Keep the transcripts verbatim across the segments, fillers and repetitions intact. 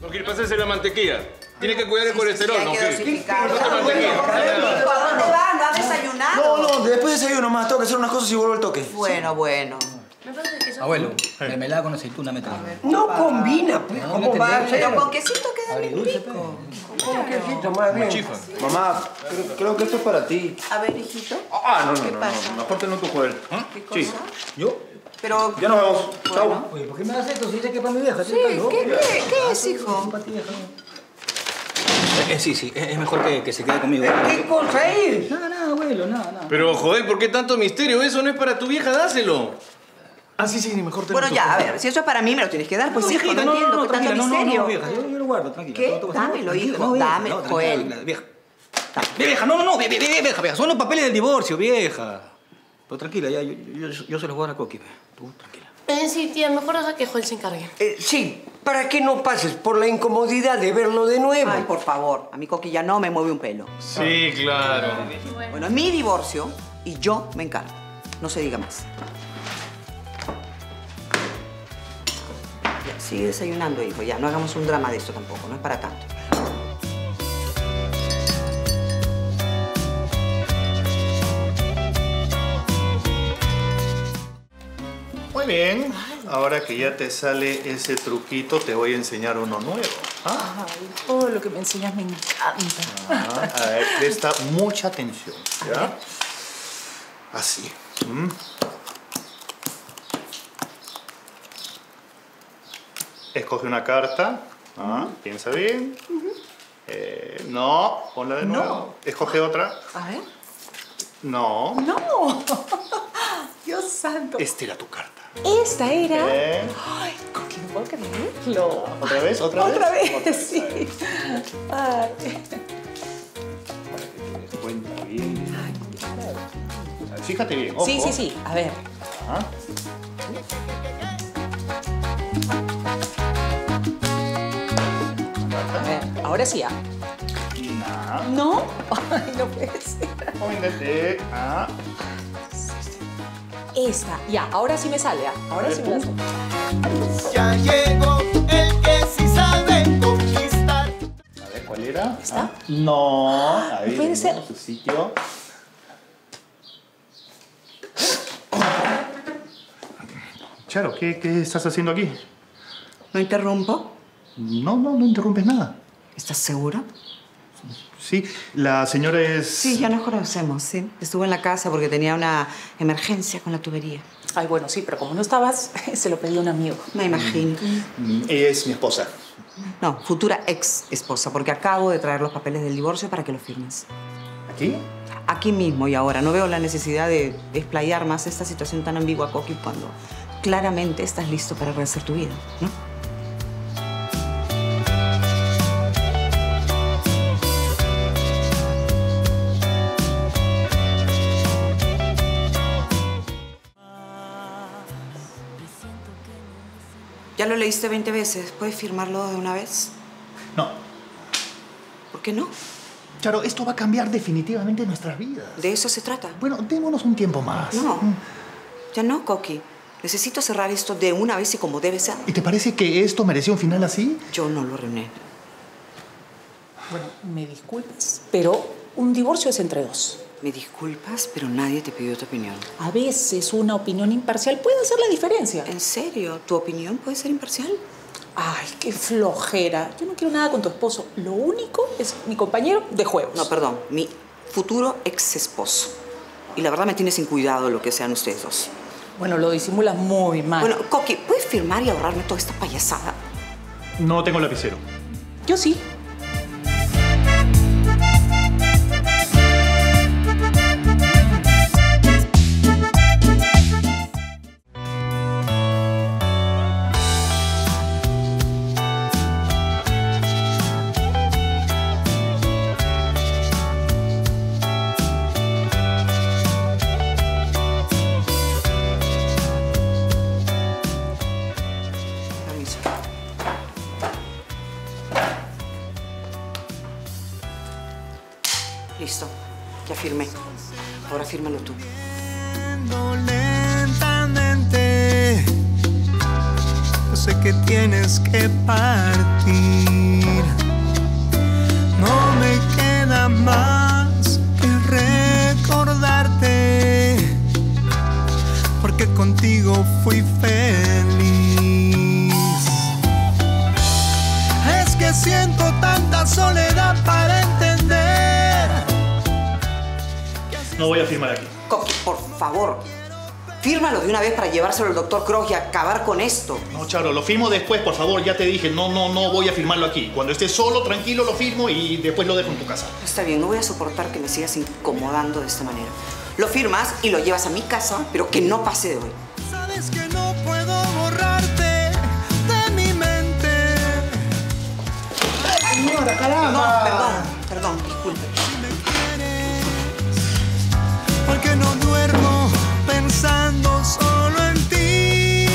Coqui, pásese la mantequilla. Tiene que cuidar el Sí, colesterol, sí, sí, ¿no? hay que dosificar. No te mantequilla. ¿A dónde va? ¿No ha desayunado? No, no, después desayuno más. Tengo que hacer unas cosas y vuelvo al toque. Bueno, bueno. Abuelo, mermelada con aceituna me trae. No combina, pues. No, ¿Cómo no va a entendés. ser? Pero con quesito queda bien Agridulce, rico. Con quesito, más bien. Chifa. Mamá, creo, creo que esto es para ti. A ver, hijito. Ah, no, no, ¿Qué no, pasa? no. Mejor tenlo tú, Joel. ¿Qué cosa? Sí. ¿Yo? Pero... Ya nos vemos. Chao. Oye, ¿por qué me das esto si dice que es para mi vieja? Sí, ¿qué, qué, qué es, hijo? Para ti, vieja. Eh, sí, sí, es mejor que, que se quede conmigo. ¿Qué cosa es? Nada, nada, abuelo, nada, nada. Pero, joder, ¿por qué tanto misterio? Eso no es para tu vieja, dáselo. Ah, sí, sí, mejor te lo Bueno, toco. ya, a ver, si eso es para mí, me lo tienes que dar, pues, hijo, viejita, no entiendo, ¿qué tanto tranquila, no, no, misterio? no, vieja, yo, yo lo guardo, tranquila. ¿Qué? Todo- todo- Dámelo, tranquila, hijo, no, vieja, dame, no, tranquila, Joel. tranquila, vieja. Vieja, no, no, no, vieja, vieja, vieja, vieja, son los papeles del divorcio, vieja. Pero tranquila, ya, yo, yo, yo se los voy a dar a Coqui, ve. Tú, tranquila. Eh, sí, tía, mejor deja que Joel se encargue. Eh, sí, para que no pases por la incomodidad de verlo de nuevo. Ay, por favor, a mi Coqui ya no me mueve un pelo. Sí, claro. Bueno, es mi divorcio y yo me encargo. No se diga más. Ya, sigue desayunando, hijo. Ya, no hagamos un drama de esto tampoco. No es para tanto. Muy bien. Ahora que ya te sale ese truquito, te voy a enseñar uno nuevo. ¿Ah? Ay, todo lo que me enseñas me encanta. Ah, a ver, presta mucha atención. ¿Ya? Así. ¿Mm? Escoge una carta. Ah, piensa bien. Eh, no, ponla de nuevo. No. Escoge otra. A ver. No. ¡No! Dios santo. Esta era tu carta. Esta era... Bien. Ay, Coqui, no puedo creerlo. ¿Otra vez? ¿Otra vez? Otra vez, Otra sí. vez. Ay. Para que te des cuenta bien. O sea, fíjate bien, ojo. Sí, sí, sí. A ver. Ah. A ver, ahora sí ya. Nah. ¿No? Ay, no puede ser. Póngate. Ah. Esta. Ya, ahora sí me sale. ¿Ah? Ahora sí me la sale. Ya llegó el que sí sabe conquistar. A ver, ¿cuál era? ¿Esta? Ah, no. Ahí, No puede ¿no? ser. Su sitio. Charo, ¿qué, ¿qué estás haciendo aquí? ¿No interrumpo? No, no, no interrumpes nada. ¿Estás segura? Sí, la señora es... Sí, ya nos conocemos, sí. Estuvo en la casa porque tenía una emergencia con la tubería. Ay, bueno, sí, pero como no estabas, se lo pedí a un amigo. Me imagino. Mm, Ella es mi esposa. No, futura ex esposa, porque acabo de traer los papeles del divorcio para que los firmes. ¿Aquí? Aquí mismo y ahora. No veo la necesidad de explayar más esta situación tan ambigua, Coqui, cuando claramente estás listo para rehacer tu vida, ¿no? Ya lo leíste veinte veces. ¿Puedes firmarlo de una vez? No. ¿Por qué no? Charo, esto va a cambiar definitivamente nuestras vidas. De eso se trata. Bueno, démonos un tiempo más. No. Mm. Ya no, Coqui. Necesito cerrar esto de una vez y como debe ser. ¿Y te parece que esto merecía un final así? Yo no lo arruiné. Bueno, me disculpas, pero un divorcio es entre dos. Me disculpas, pero nadie te pidió tu opinión. A veces una opinión imparcial puede hacer la diferencia. ¿En serio? ¿Tu opinión puede ser imparcial? Ay, qué flojera. Yo no quiero nada con tu esposo. Lo único es mi compañero de juegos. No, perdón. Mi futuro ex esposo. Y la verdad me tiene sin cuidado lo que sean ustedes dos. Bueno, lo disimulas muy mal. Bueno, Coqui, ¿puedes firmar y ahorrarme toda esta payasada? No tengo lapicero. Yo sí. Permiso. Listo. Ya firmé. Ahora fírmalo tú. Lentamente, yo sé que tienes que partir. siento tanta soledad para entender. No voy a firmar aquí. Coqui, por favor. Fírmalo de una vez para llevárselo al doctor Cross y acabar con esto. No, Charo, lo firmo después, por favor. Ya te dije, no, no, no voy a firmarlo aquí. Cuando esté solo, tranquilo, lo firmo y después lo dejo en tu casa. Está bien, no voy a soportar que me sigas incomodando de esta manera. Lo firmas y lo llevas a mi casa, pero que no pase de hoy. Sabes que no puedo borrarte de mi mente. Señora, caramba. No, perdón, perdón, disculpe. Porque no duermo pensando solo en ti.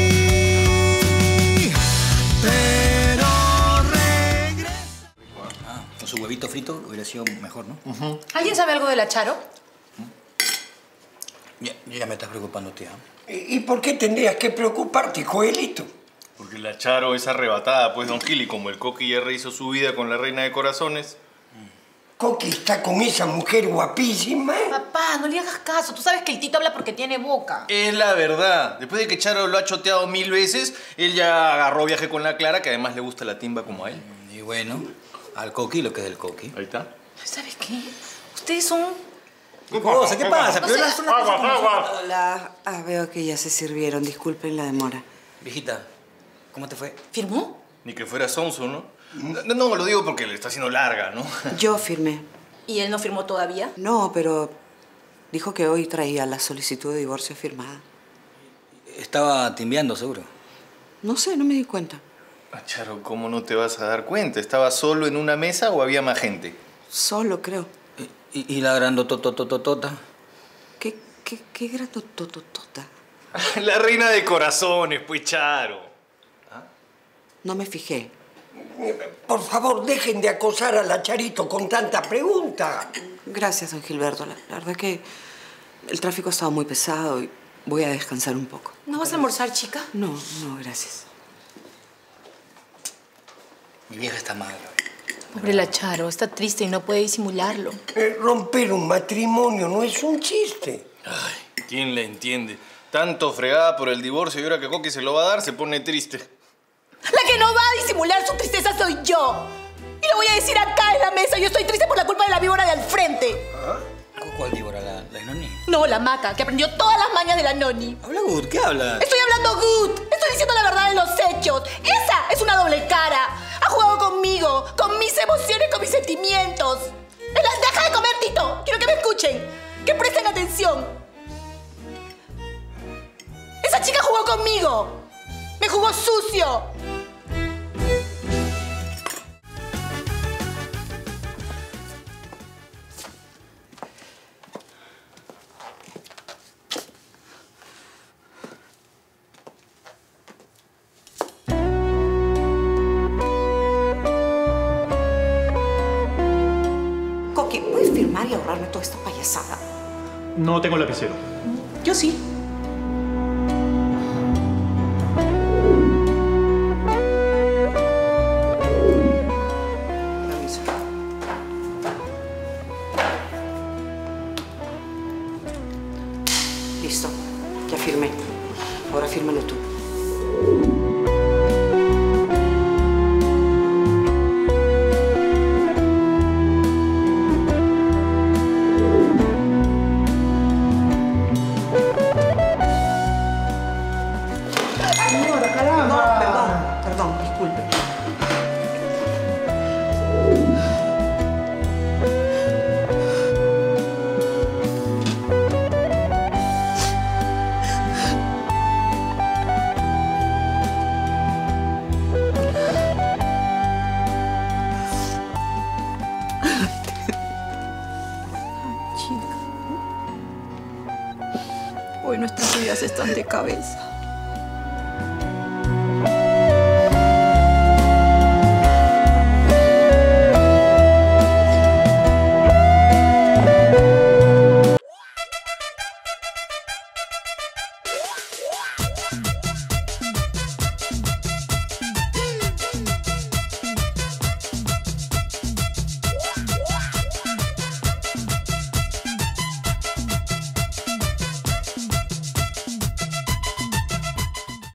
Pero regresa. Ah, con su huevito frito hubiera sido mejor, ¿no? Uh-huh. ¿Alguien sabe algo de la Charo? Ya, ya me estás preocupando, tía. ¿Y por qué tendrías que preocuparte, Joelito? Porque la Charo es arrebatada, pues, don Gil, y como el Coqui ya rehizo su vida con la reina de corazones. Coqui está con esa mujer guapísima. Papá, no le hagas caso. Tú sabes que el Tito habla porque tiene boca. Es la verdad. Después de que Charo lo ha choteado mil veces, él ya agarró viaje con la Clara, que además le gusta la timba como a él. Y bueno, al Coqui lo que es del Coqui. Ahí está. ¿Sabes qué? Ustedes son... ¿Qué cosa? ¿Qué pasa? No Pero sé. es una cosa como- Hola. Ah, veo que ya se sirvieron. Disculpen la demora. Viejita, ¿cómo te fue? ¿Firmó? Ni que fuera sonso, ¿no? No, no, lo digo porque le está haciendo larga, ¿no? Yo firmé. ¿Y él no firmó todavía? No, pero dijo que hoy traía la solicitud de divorcio firmada. Estaba timbeando, seguro. No sé, no me di cuenta. Ah, Charo, ¿cómo no te vas a dar cuenta? ¿Estaba solo en una mesa o había más gente? Solo, creo. ¿Y, y, y la grandototototota? ¿Qué, qué, qué grandotototota? La reina de corazones, pues, Charo. No me fijé. Por favor, dejen de acosar a la Charito con tanta pregunta. Gracias, don Gilberto. La, la verdad que el tráfico ha estado muy pesado y voy a descansar un poco. ¿No vas a almorzar, chica? No, no, gracias. Mi vieja está mal. Pobre la Charo, está triste y no puede disimularlo. Eh, romper un matrimonio no es un chiste. Ay, ¿quién le entiende? Tanto fregada por el divorcio y ahora que Coqui se lo va a dar, se pone triste. La que no va a disimular su tristeza soy yo. Y lo voy a decir acá en la mesa. Yo estoy triste por la culpa de la víbora de al frente. ¿Cuál víbora? ¿La, la Noni? No, la Maca, que aprendió todas las mañas de la Noni. Habla good, ¿qué habla? Estoy hablando good. Estoy diciendo la verdad de los hechos. Esa es una doble cara. Ha jugado conmigo, con mis emociones, con mis sentimientos. Deja de comer, Tito. Quiero que me escuchen. Que presten atención. Esa chica jugó conmigo. Me jugó sucio. Coqui, ¿puedes firmar y ahorrarme toda esta payasada? No tengo lapicero. Yo sí. Permiso. Listo, ya firmé. Ahora fírmalo tú. Señora, caramba. Perdón, perdón, disculpe. Hoy nuestras vidas están de cabeza.